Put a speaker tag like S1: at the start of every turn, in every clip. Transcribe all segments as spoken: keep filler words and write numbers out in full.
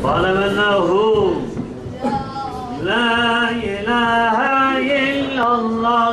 S1: واعلم أنه لا إله إلا الله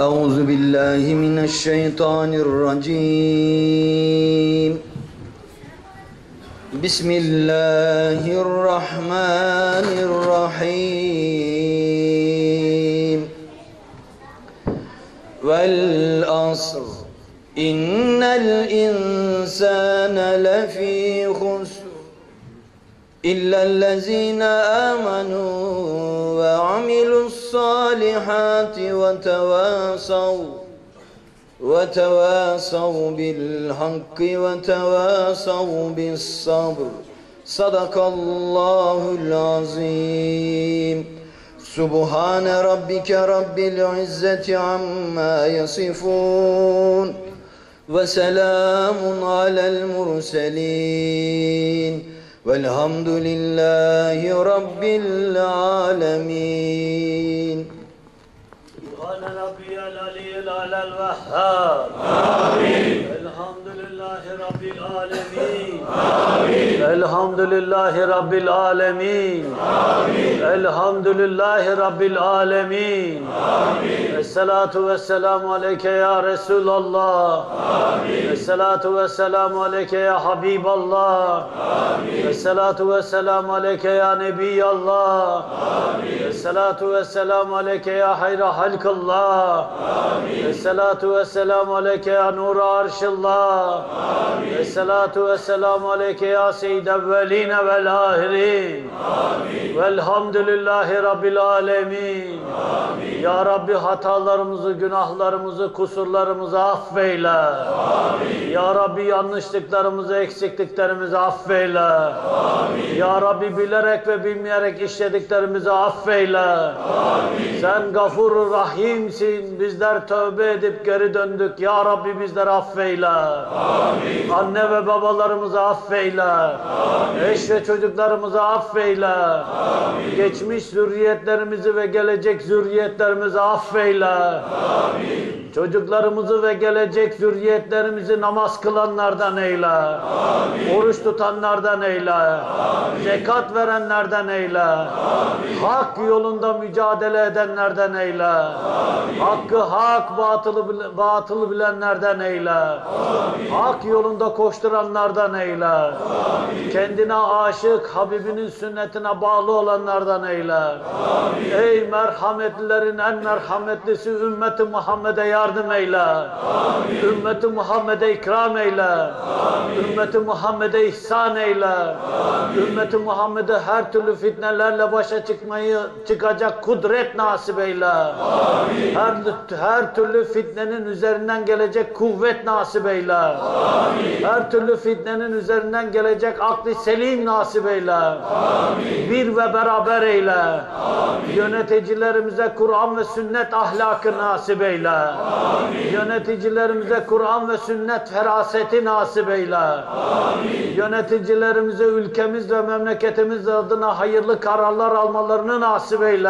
S2: أعوذ بالله من الشيطان الرجيم بسم الله الرحمن الرحيم والعصر إن الإنسان لفي خسر إلا الذين آمنوا وعملوا الصالحات وتواصوا وتواصوا بالحق وتواصوا بالصبر صدق الله العظيم سبحان ربك رب العزة عما يصفون وسلام على المرسلين والحمد لله رب العالمين
S1: سبحان ربي العلي الأعلى الوهاب آمين الحمد لله رب العالمين آمين الحمد لله رب العالمين آمين الحمد لله رب العالمين آمين الصلاة والسلام عليك يا رسول الله آمين الصلاة والسلام عليك يا حبيب الله آمين الصلاة والسلام عليك يا نبي الله آمين الصلاة والسلام عليك يا خير خلق الله آمين الصلاة والسلام عليك يا نور عرش الله آمين الصلاة والسلام عليك يا سيد الأولين والآخرين آمين والحمد لله رب العالمين آمين Ya Rabbi hatalarımızı, günahlarımızı, kusurlarımızı affeyle. Amin. Ya Rabbi yanlışlıklarımızı, eksikliklerimizi affeyle. Amin. Ya Rabbi bilerek ve bilmeyerek işlediklerimizi affeyle. Amin. Sen Gafur-ur Rahim'sin. Bizler tövbe edip geri döndük. Ya Rabbi bizleri affeyle. Amin. Anne ve babalarımızı affeyle. Amin. Eş ve çocuklarımızı affeyle. Amin. Geçmiş zürriyetlerimizi ve gelecek zürriyetlerimizi affeyle. Amin. Çocuklarımızı ve gelecek zürriyetlerimizi namaz kılanlardan eyle. Amin. Oruç tutanlardan eyle. Amin. Zekat verenlerden eyle. Amin. Hak yolunda mücadele edenlerden eyle. Amin. Hakkı hak, batılı, batılı bilenlerden eyle. Amin. Hak yolunda koşturanlardan eyle. Amin. Kendine aşık, Habibinin sünnetine bağlı olanlardan eyle. Amin. Ey merhametlilerin en merhametlisi ümmeti Muhammed'e yardım eyle. Amin. Ümmeti Muhammed'e ikram eyle. Amin. Ümmeti Muhammed'e ihsan eyle. Amin. Ümmeti Muhammed'e her türlü fitnelerle başa çıkmayı çıkacak kudret nasip eyle. Amin. Her, her türlü fitnenin üzerinden gelecek kuvvet nasip eyle. Amin. Her türlü fitnenin üzerinden gelecek aklı selim nasip eyle. Amin. Bir ve beraber eyle. Amin. Yöneticilerimize Kur'an ve sünnet ahlakı nasip eyle. Amin. Yöneticilerimize Kur'an ve sünnet feraseti nasip eyle. Amin. Yöneticilerimize ülkemiz ve memleketimiz adına hayırlı kararlar almalarını nasip eyle.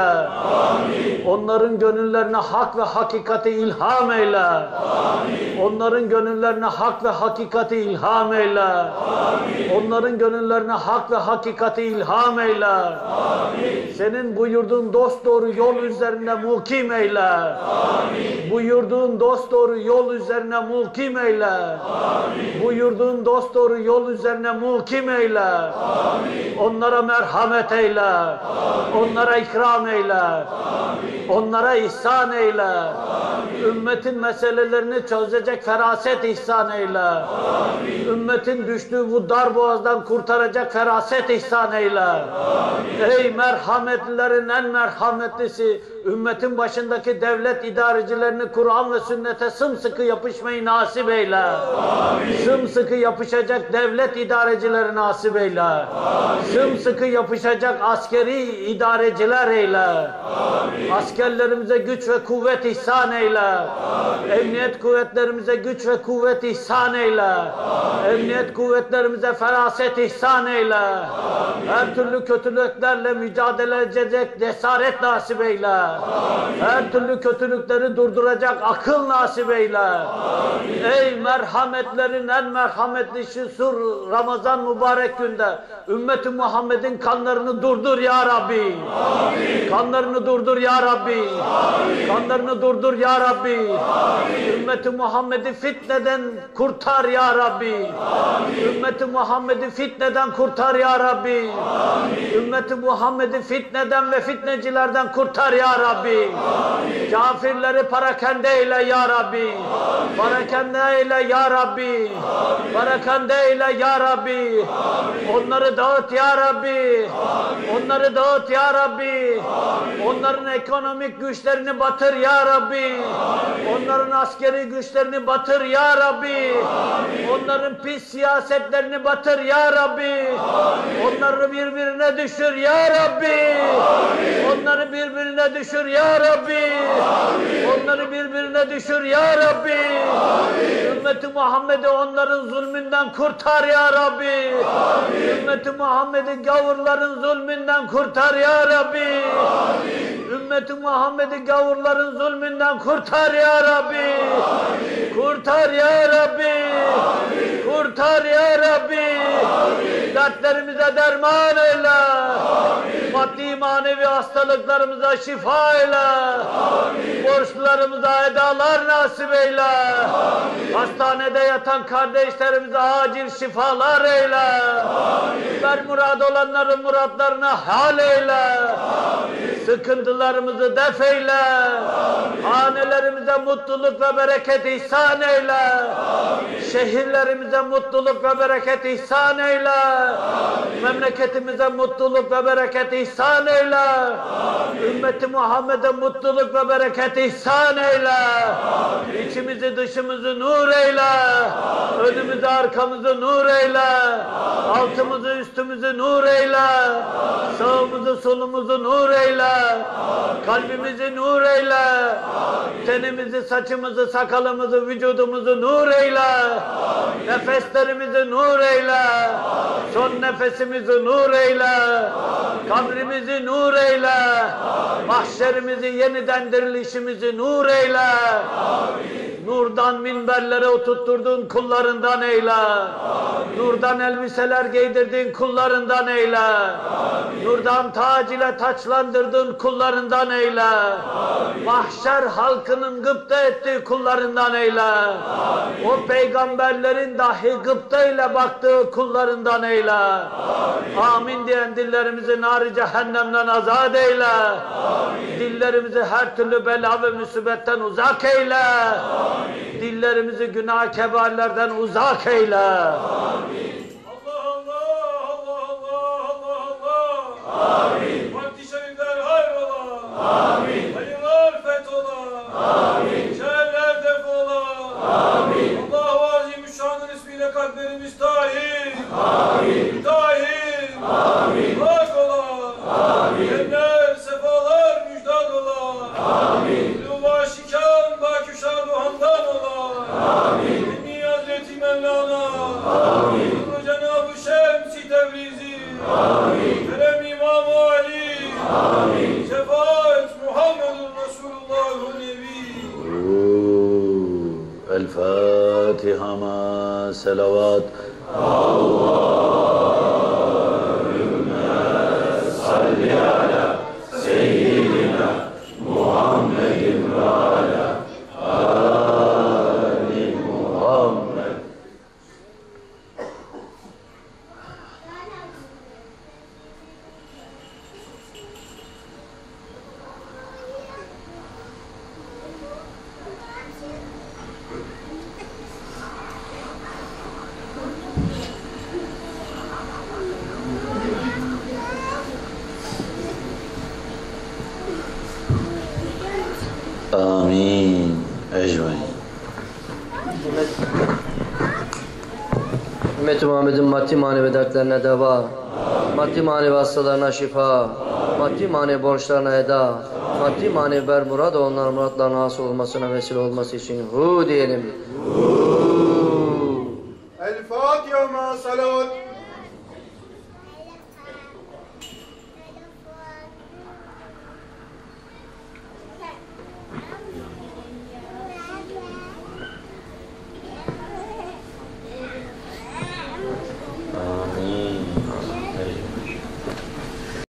S1: Amin. Onların gönüllerine hak ve hakikati ilham eyle. Amin. Onların gönüllerine hak ve hakikati ilham eyle. Amin. Onların gönüllerine hak ve hakikati ilham eyle. Amin. Senin buyurduğun dosdoğru yol üzerine mukim eyle. Amin. Buyurduğun dosdoğru yol üzerine mukim eyle. Amin. Buyurduğun dosdoğru yol üzerine mukim eyle. Amin. Onlara merhamet eyle. Amin. Onlara ikram eyle. Amin. Onlara ihsan eyle. Amin. Ümmetin meselelerini çözecek feraset ihsan eyle. Amin. Ümmetin düştüğü bu dar boğazdan kurtaracak feraset ihsan eyle. Amin. Ey merhametlilerin en merhametlisi, ümmetin başındaki devlet idarecilerini Kur'an ve sünnete sımsıkı yapışmayı nasip eyle. Amin. Sımsıkı yapışacak devlet idarecileri nasip eyle. Amin. Sımsıkı yapışacak askeri idareciler eyle. Amin. Askerlerimize güç ve kuvvet ihsan eyle. Amin. Emniyet kuvvetlerimize güç ve kuvvet ihsan eyle. Amin. Emniyet kuvvetlerimize feraset ihsan eyle. Amin. Her türlü kötülüklerle mücadele edecek cesaret nasip eyle. Amin. Her türlü kötülükleri durduracak akıl nasip eyle. Ey merhametlerin en merhametlisi sur Ramazan mübarek günde ümmeti Muhammed'in kanlarını durdur ya Rabbi. Kanlarını durdur ya Rabbi. Kanlarını durdur ya Rabbi. Ümmeti Muhammed'i fitneden kurtar ya Rabbi. Ümmeti Muhammed'i fitneden kurtar ya Rabbi. Ümmeti Muhammed'i fitneden ve fitnecilerden kurtar ya Rabbi. Kafirleri parakende eyle ya Rabbi. Parakende eyle ya Rabbi. Parakende eyle ya Rabbi. Onları dağıt ya Rabbi. Onları dağıt ya Rabbi. Onların ekonomik güçlerini batır ya Rabbi. Onların askeri güçlerini batır ya Rabbi. Onların pis siyasetlerini batır ya Rabbi. Onları birbirine düşür ya Rabbi. Onları birbirine düşür ya Rabbi. Onları birbirine düşür ya Rabbi. Ümmeti Muhammed'i onların zulmünden kurtar ya Rabbi. Ümmeti Muhammed'i gavurların zulmünden kurtar ya Rabbi. Ümmeti Muhammed'i gavurların zulmünden kurtar ya Rabbi. Kurtar ya Rabbi. Kurtar ya Rabbi. Dertlerimize derman eyle. Maddi manevi hastalıklarımıza şifa eyle. Borçlularımıza edalar nasip eyle. Hastanede yatan kardeşlerimize acil şifalar eyle. Ver murad olanların muratlarına hal eyle. Sıkıntılarımızı def eyle. Hanelerimize mutluluk ve bereket ihsan eyle. Şehirlerimize mutluluk ve bereket ihsan eyle. Memleketimize mutluluk ve bereket ihsan eyle. Ümmeti Muhammed'e mutluluk ve bereket ihsan eyle. İçimizi dışımızı nur eyle. Önümüzü arkamızı nur eyle. Altımızı üstümüzü nur eyle. Sağımızı solumuzu nur eyle. Kalbimizi nur eyle. Tenimizi, saçımızı, sakalımızı, vücudumuzu nur eyle. Nefeslerimizi nur eyle. Son nefesimizi nur eyle. Kabrimizi nur eyle. Mahşerimizi, yeniden dirilişimizi nur eyle. Nurdan minberlere oturtturdun kullarından eyle. Nurdan elbiseler giydirdin kullarından eyle. Nurdan tac ile taçlandırdın kullarından eyle. Mahşer halkının gıpta ettiği kullarından eyle. O peygamberlerin dahi gıpta ile baktığı kullarından eyle. Amin diyen dillerimizi nar-ı cehennemden azat eyle. Dillerimizi her türlü bela ve musibetten uzak eyle. Dillerimizi günah kebairlerden uzak eyle.
S3: Allah Allah, Allah Allah, Allah Allah. Amin. Vakti şerifler hayrola. Amin. Hayırlar fethola. Amin. Şerler defola. Amin. Allah-u Azimüşşan'ın ismiyle kalplerimiz tahir. Amin. Mütahhir. Amin. Hak ola. Amin. Cennet, sefalar müjdat ola. Amin. Luva şikan, baküşad o handan ola. Amin. Ümmi Hazreti Mevlana. Amin. Cenab-ı Şems-i Tebrizi. Amin. Kerem İmam-ı Ali. Amin. Şefaat Muhammedun Resulullah-ı Nebi.
S1: El Fatiha ma selavat.
S4: Salli ala seyyidina Muhammedin ve ala ali Muhammed.
S1: Amin. Ecmaîn.
S5: Ümmet-i Muhammed'in maddi manevi dertlerine deva, maddi manevi hastalarına şifa, maddi manevi borçlarına eda, maddi manevi bermurad onların muratlarına hasıl olmasına vesile olması için hu diyelim.